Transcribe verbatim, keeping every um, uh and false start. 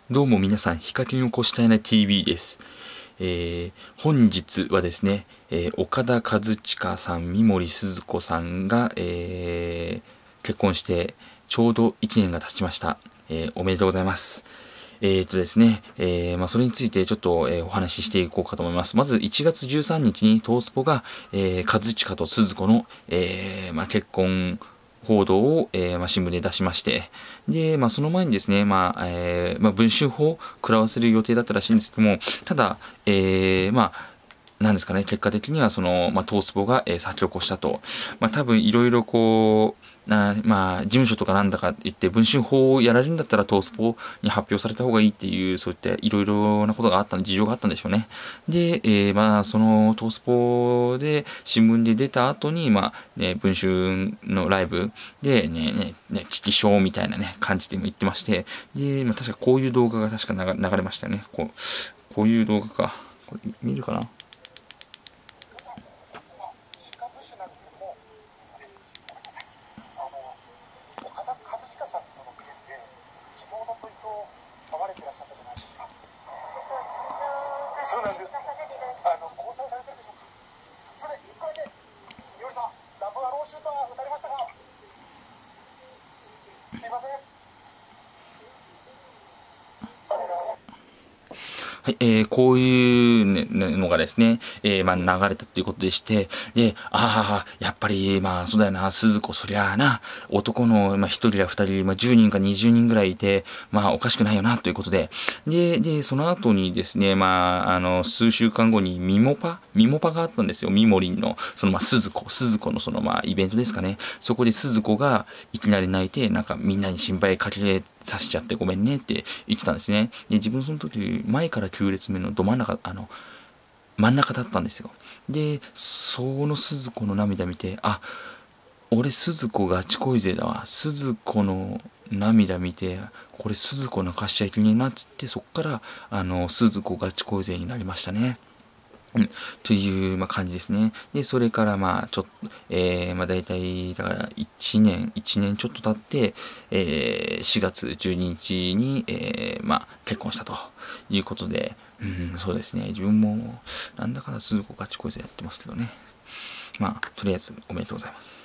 どうも皆さん、ヒカキンを越したいな ティーブイ です。えー、本日はですね、えー、岡田和親さん、三森すず子さんが、えー、結婚してちょうどいちねんが経ちました。えー、おめでとうございます。えーとですね、えーまあ、それについてちょっと、えーお話ししていこうかと思います。まずいちがつじゅうさんにちにトースポが、えー、和親と鈴子の、えーまあ、結婚報道を、えーまあ、新聞で出しまして、で、まあ、その前にですね、まあえーまあ、文春法を食らわせる予定だったらしいんですけども、ただ、えーまあなんですかね、結果的にはその、まあ、トースポが、えー先を越したと。まあ、多分いろいろこう、なまあ、事務所とかなんだか言って、文春法をやられるんだったらトースポに発表された方がいいっていう、そういったいろいろなことがあった事情があったんでしょうね。で、えーまあ、そのトースポで新聞で出た後に、まあ、ね、文春のライブでね、ね、ね、チキショーみたいなね、感じでも言ってまして、で、まあ、確かこういう動画が確か流流れましたよね。こう、こういう動画か。これ見るかな。 そうなんです。あの交際されてるでしょうか。それで一個だけ、みおりさん、ラブアローシュートは打たれましたか。すいません。 はい、えー、こういうねのがですね、えー、まあ流れたということでして、で、ああ、やっぱり、まあそうだよな、鈴子、そりゃあな、男の、まあ一人や二人、まあじゅうにんかにじゅうにんぐらいいて、まあおかしくないよな、ということで、で、で、その後にですね、まあ、あの、数週間後にミモパミモパがあったんですよ。ミモリンの、その、まあ、鈴子、鈴子のその、まあ、イベントですかね。そこで鈴子がいきなり泣いて、なんかみんなに心配かけさせちゃってごめんねって言ってたんですね。で、自分その時、前からきゅう列目のど真ん中、あの、真ん中だったんですよ。で、その鈴子の涙見て、あ、俺鈴子ガチ恋勢だわ。鈴子の涙見て、これ鈴子泣かしちゃいけねえなっつって、そっから、あの、鈴子ガチ恋勢になりましたね。うん、という、まあ、感じですね。で、それから、まあ、ちょっと、えー、まあ、大体、だから、いちねん、いちねんちょっと経って、えー、しがつじゅうににちに、えー、まあ、結婚したということで、うん、そうですね。自分も、なんだかんだ鈴子ガチ恋勢やってますけどね。まあ、とりあえず、おめでとうございます。